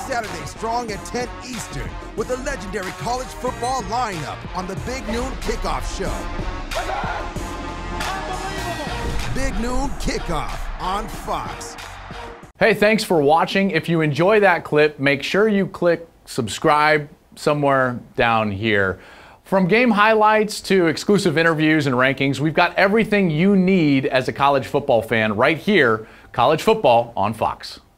Saturday strong at 10 Eastern with a legendary college football lineup on the Big Noon Kickoff show. Big Noon Kickoff on Fox. Hey, thanks for watching. If you enjoy that clip, make sure you click subscribe somewhere down here. From game highlights to exclusive interviews and rankings, we've got everything you need as a college football fan right here, College Football on Fox.